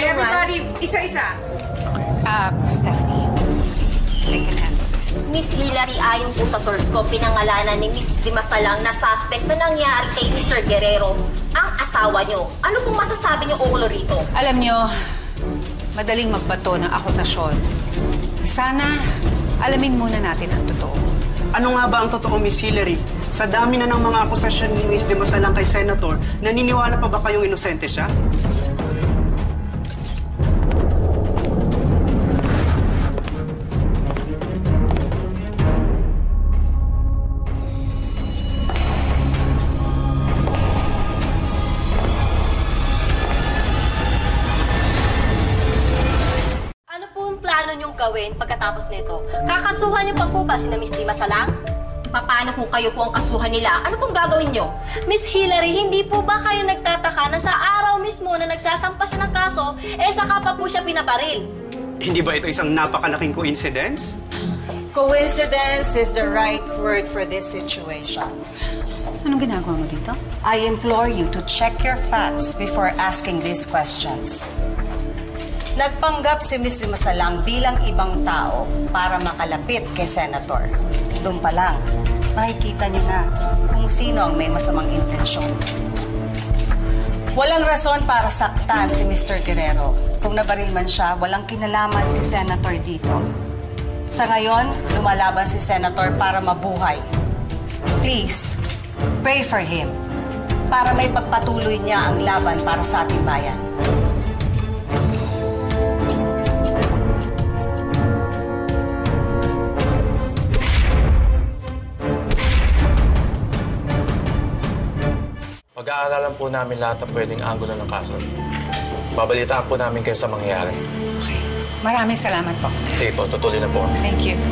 everybody, isa-isa. Stephanie, I can handle this. Miss Hillary, ayon po sa source ko, pinangalanan ni Miss Dimasalang na suspect sa nangyari kay Mr. Guerrero, ang asawa nyo. Ano pong masasabi nyo ukol rito? Alam nyo, madaling magbato ng akusasyon. Sana, alamin muna natin ang totoo. Ano nga ba ang totoo, Miss Hillary? Sa dami na ng mga akusasyon ni Miss Dimasalang kay Senator, naniniwala pa ba kayong inosente siya? Gawin pagkatapos nito? Kakasuhan niyo pa po ba si Miss Dimasalang? Paano kung kayo po ang kasuhan nila? Ano pong gagawin niyo? Miss Hillary, hindi po ba kayo nagtataka na sa araw mismo na nagsasampa siya ng kaso, saka pa po siya pinabaril? Hindi ba ito isang napakalaking coincidence? Coincidence is the right word for this situation. Anong ginagawa mo dito? I implore you to check your facts before asking these questions. Nagpanggap si Miss Dimasalang bilang ibang tao para makalapit kay Senator. Doon pa lang, makikita niyo na kung sino ang may masamang intensyon. Walang rason para saktan si Mr. Guerrero. Kung nabaril man siya, walang kinalaman si Senator dito. Sa ngayon, lumalaban si Senator para mabuhay. Please, pray for him para may pagpatuloy niya ang laban para sa ating bayan. Pag-aaralan po namin lahat ng pwedeng anggulo ng kaso. Babalitaan po namin kayo sa mangyayari. Okay. Maraming salamat po. Sige po, tutuloy na po kami. Thank you.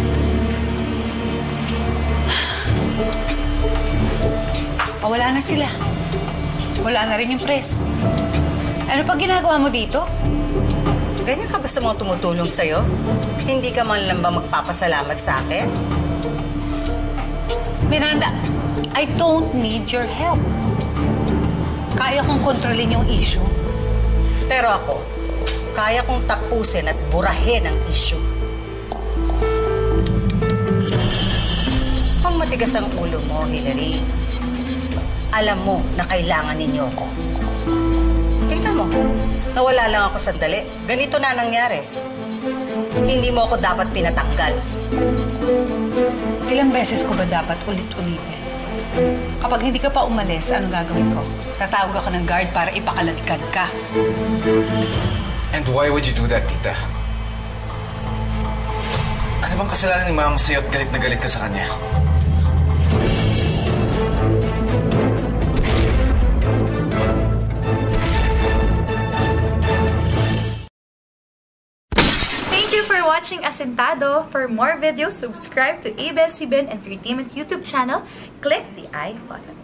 Wala na sila. Wala na rin yung press. Ano pa ginagawa mo dito? Ganyan ka ba sa mga tumutulong sa'yo? Hindi ka man lang ba magpapasalamat sa akin? Miranda, I don't need your help. Kaya kong kontrolin yung issue. Pero ako, kaya kong tapusin at burahin ang issue. Kung matigas ang ulo mo, Hillary, alam mo na kailangan ninyo ako. Tingnan mo, nawala lang ako sandali. Ganito na nangyari. Hindi mo ako dapat pinatanggal. Ilang beses ko ba dapat ulit-ulitin? Kapag hindi ka pa umalis, ano gagawin ko? Tatawag ako ng guard para ipakaladkad ka. And why would you do that, tita? Ano bang kasalanan ni mama sa'yo at galit na galit ka sa kanya? Thank you for watching Asentado. For more videos, subscribe to ABS-CBN Entertainment YouTube channel. Click the I button.